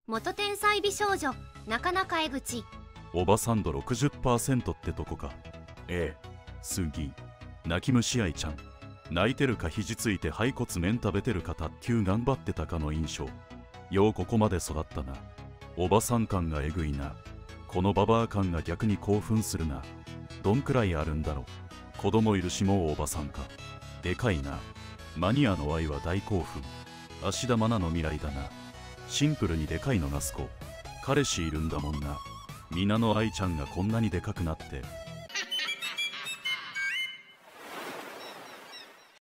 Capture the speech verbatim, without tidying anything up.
元天才美少女なかなか江口。 おばさん度 ろくじゅっパーセント ってとこか。ええ、杉泣き虫愛ちゃん、泣いてるか肘ついて背骨麺食べてるか卓球頑張ってたかの印象。ようここまで育ったな。おばさん感がえぐいな。このババア感が逆に興奮するな。どんくらいあるんだろう。子供いるしもうおばさんか。でかいな。マニアの愛は大興奮。芦田愛菜の未来だな。シンプルにでかいのがすこ。彼氏いるんだもんな。皆の愛ちゃんがこんなにでかくなって